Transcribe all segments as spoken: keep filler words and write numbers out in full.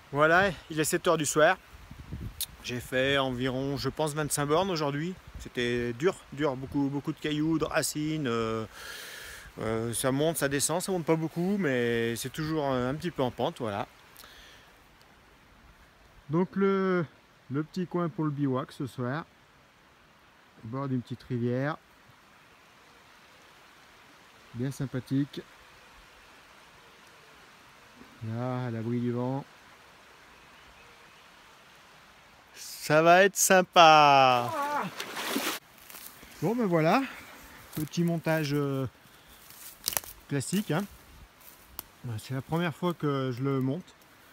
Voilà, il est sept heures du soir. J'ai fait environ, je pense, vingt-cinq bornes aujourd'hui. C'était dur, dur, beaucoup, beaucoup de cailloux, de racines. Euh, euh, ça monte, ça descend, ça monte pas beaucoup, mais c'est toujours un petit peu en pente, voilà. Donc le, le petit coin pour le bivouac ce soir, au bord d'une petite rivière, bien sympathique. Là, à l'abri du vent. Ça va être sympa. Bon ben voilà, petit montage euh, classique, hein. C'est la première fois que je le monte.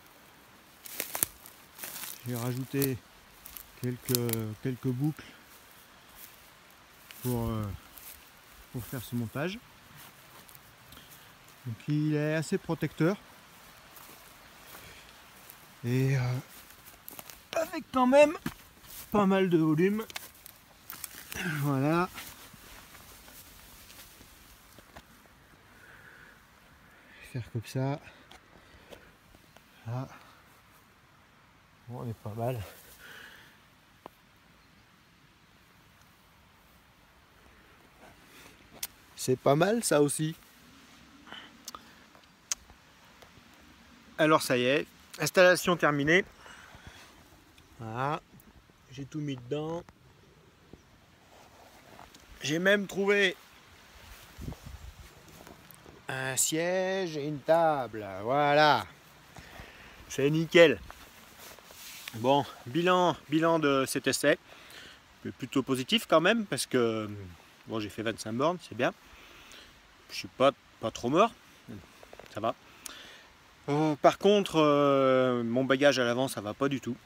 J'ai rajouté quelques, quelques boucles pour, euh, pour faire ce montage. Donc il est assez protecteur. Et euh, avec quand même pas mal de volume. Voilà. Faire comme ça. Là. Bon, on est pas mal. C'est pas mal ça aussi. Alors ça y est, installation terminée. Voilà, j'ai tout mis dedans. J'ai même trouvé un siège et une table. Voilà, c'est nickel. Bon, bilan, bilan de cet essai, plutôt positif quand même parce que bon, j'ai fait vingt-cinq bornes, c'est bien. Je suis pas, pas trop mort, ça va. Euh, par contre, euh, mon bagage à l'avant, ça va pas du tout.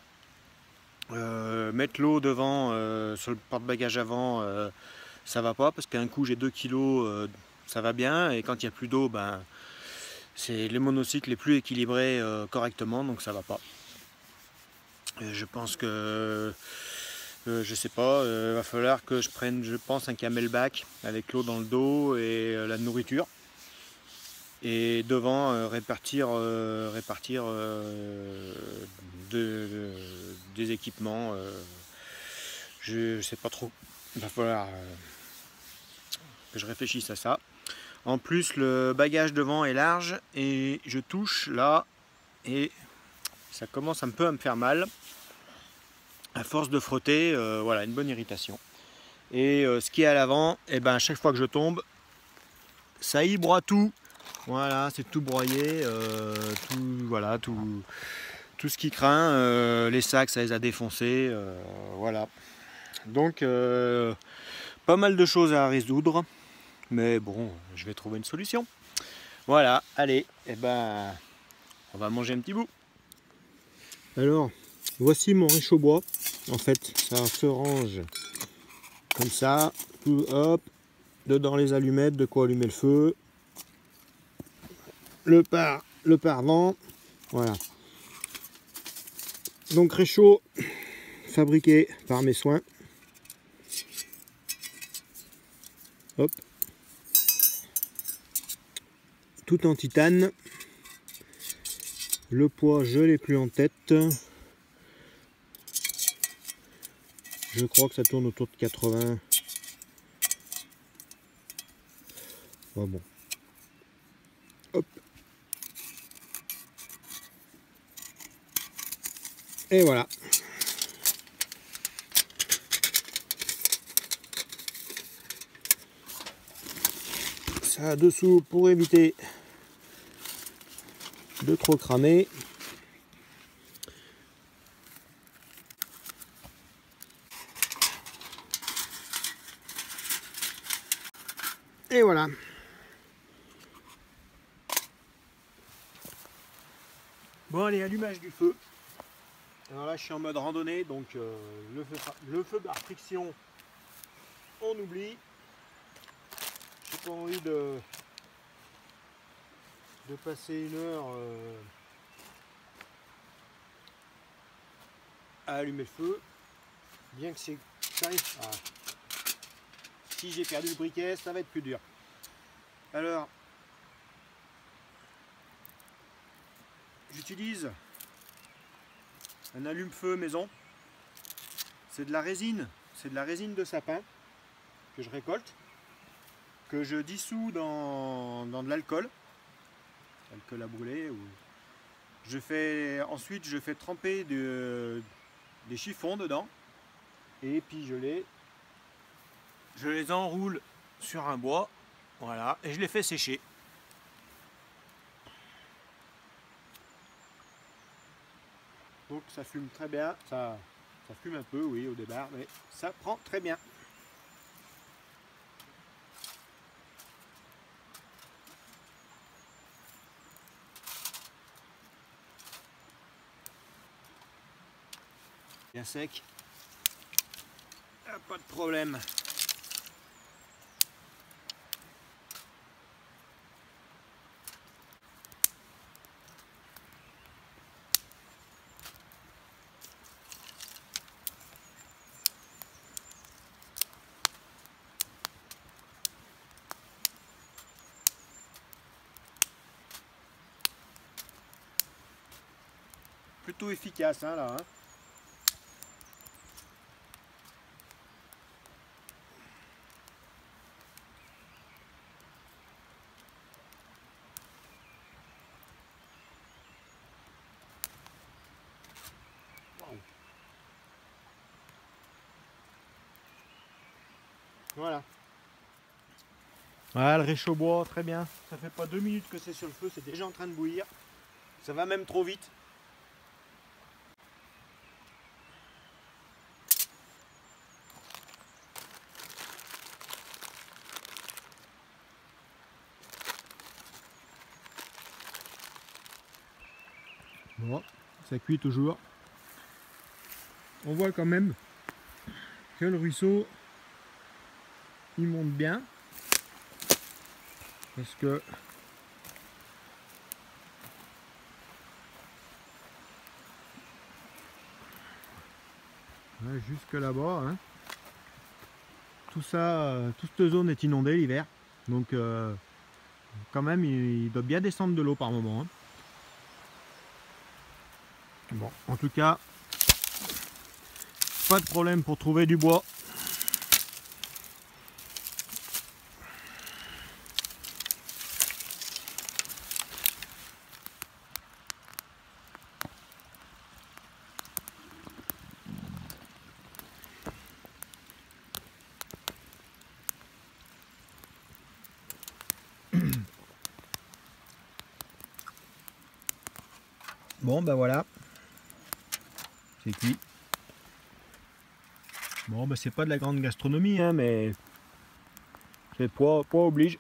Euh, mettre l'eau devant euh, sur le porte-bagages avant, euh, ça va pas parce qu'un coup j'ai deux kilos, euh, ça va bien, et quand il n'y a plus d'eau, ben, c'est les monocycles les plus équilibrés euh, correctement, donc ça va pas. Et je pense que euh, je sais pas, il euh, va falloir que je prenne, je pense, un camelback avec l'eau dans le dos et euh, la nourriture. Et devant euh, répartir, euh, répartir euh, de, de, des équipements. Euh, je ne sais pas trop. Il va falloir euh, que je réfléchisse à ça. En plus, le bagage devant est large et je touche là et ça commence un peu à me faire mal. À force de frotter, euh, voilà, une bonne irritation. Et euh, ce qui est à l'avant, et ben, à chaque fois que je tombe, ça y broie tout. Voilà, c'est tout broyé, euh, tout, voilà, tout, tout ce qui craint, euh, les sacs, ça les a défoncés, euh, voilà. Donc, euh, pas mal de choses à résoudre, mais bon, je vais trouver une solution. Voilà, allez, et ben, on va manger un petit bout. Alors, voici mon réchaud bois. En fait, ça se range comme ça, tout, hop, dedans les allumettes, de quoi allumer le feu. Le par, le pare-vent, voilà. Donc réchaud fabriqué par mes soins. Hop. Tout en titane. Le poids, je l'ai plus en tête. Je crois que ça tourne autour de quatre-vingts. Oh bon. Hop. Et voilà. Ça dessous pour éviter de trop cramer. Et voilà. Bon allez, allumage du feu. Alors là je suis en mode randonnée, donc euh, le, feu, le feu par friction, on oublie. J'ai pas envie de, de passer une heure euh, à allumer le feu. Bien que c'est ça arrive. Ah. Si j'ai perdu le briquet, ça va être plus dur. Alors, j'utilise un allume-feu maison. C'est de la résine, c'est de la résine de sapin que je récolte, que je dissous dans, dans de l'alcool, alcool à brûler. Ou... Je fais, ensuite je fais tremper de, des chiffons dedans et puis je les, je les enroule sur un bois, voilà, et je les fais sécher. Donc ça fume très bien, ça, ça fume un peu, oui, au départ, mais ça prend très bien. Bien sec, ah, pas de problème. Plutôt efficace hein, là. Hein. Wow. Voilà. Voilà le réchaud bois, très bien. Ça fait pas deux minutes que c'est sur le feu, c'est déjà en train de bouillir. Ça va même trop vite. Bon, ça cuit toujours. On voit quand même que le ruisseau il monte bien parce que ouais, jusque là-bas hein. Tout ça, toute cette zone est inondée l'hiver, donc euh, quand même il, il doit bien descendre de l'eau par moment hein. Bon, en tout cas, pas de problème pour trouver du bois. Bon ben voilà, c'est cuit. Bon ben c'est pas de la grande gastronomie hein, mais c'est poids, poids oblige.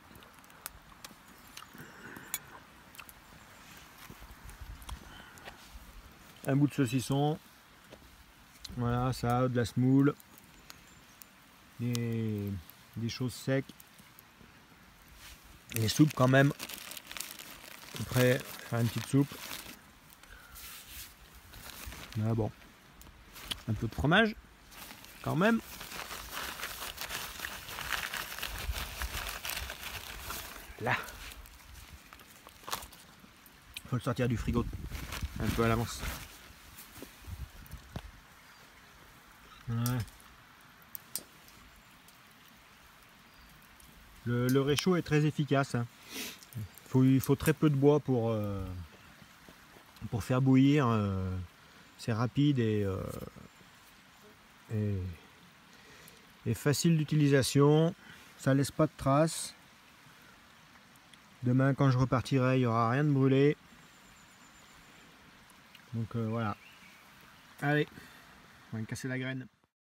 Un bout de saucisson, voilà ça, de la semoule, des, des choses secs, les soupes quand même. Après faire une petite soupe. Ah bon, un peu de fromage quand même. Là, faut le sortir du frigo un peu à l'avance. Ouais. Le, le réchaud est très efficace. Hein. Faut, il faut très peu de bois pour, euh, pour faire bouillir. Euh, c'est rapide et, euh, et, et facile d'utilisation. Ça laisse pas de traces. Demain quand je repartirai, il n'y aura rien de brûlé. Donc euh, voilà. Allez, on va casser la graine.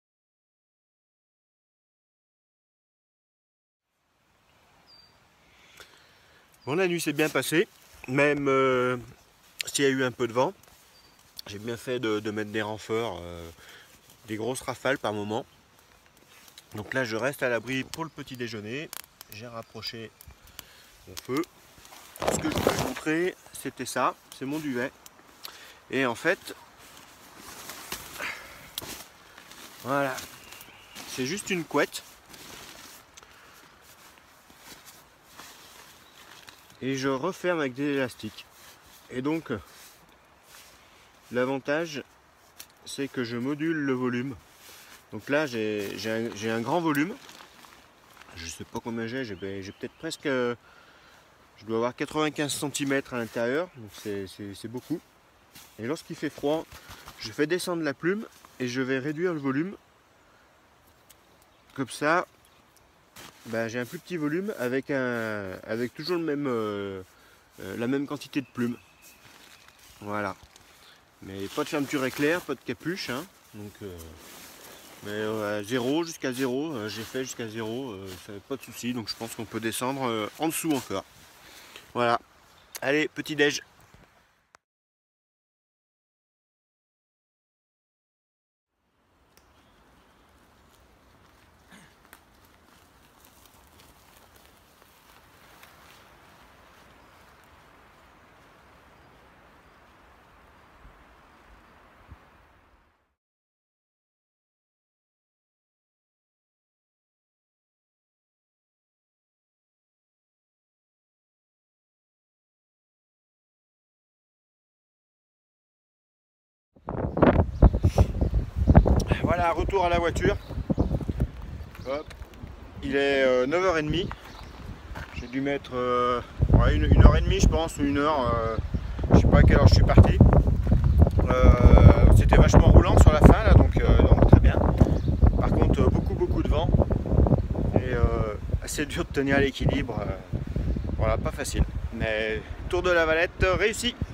Bon, la nuit s'est bien passée, même euh, s'il y a eu un peu de vent. J'ai bien fait de, de mettre des renforts, euh, des grosses rafales par moment. Donc là je reste à l'abri pour le petit déjeuner. J'ai rapproché mon feu. Ce que je voulais vous montrer, c'était ça, c'est mon duvet. Et en fait, voilà, c'est juste une couette. Et je referme avec des élastiques. Et donc, l'avantage, c'est que je module le volume. Donc là j'ai un, un grand volume. Je sais pas combien j'ai, j'ai peut-être presque, je dois avoir quatre-vingt-quinze centimètres à l'intérieur, donc c'est beaucoup. Et lorsqu'il fait froid, je fais descendre la plume et je vais réduire le volume. Comme ça, ben, j'ai un plus petit volume avec, un, avec toujours le même, euh, euh, la même quantité de plumes. Voilà. Mais pas de fermeture éclair, pas de capuche. Hein. Donc, euh, mais euh, zéro, jusqu'à zéro, euh, j'ai fait jusqu'à zéro, euh, ça pas de souci. Donc je pense qu'on peut descendre euh, en dessous encore. Voilà. Allez, petit déj. Voilà, retour à la voiture. Hop. Il est euh, neuf heures trente. J'ai dû mettre euh, ouais, une, une heure et demie, je pense, ou une heure. Euh, je sais pas à quelle heure je suis parti. Euh, C'était vachement roulant sur la fin, là, donc, euh, donc très bien. Par contre, beaucoup, beaucoup de vent. Et euh, assez dur de tenir l'équilibre. Euh, voilà, pas facile. Mais tour de la Valette réussi.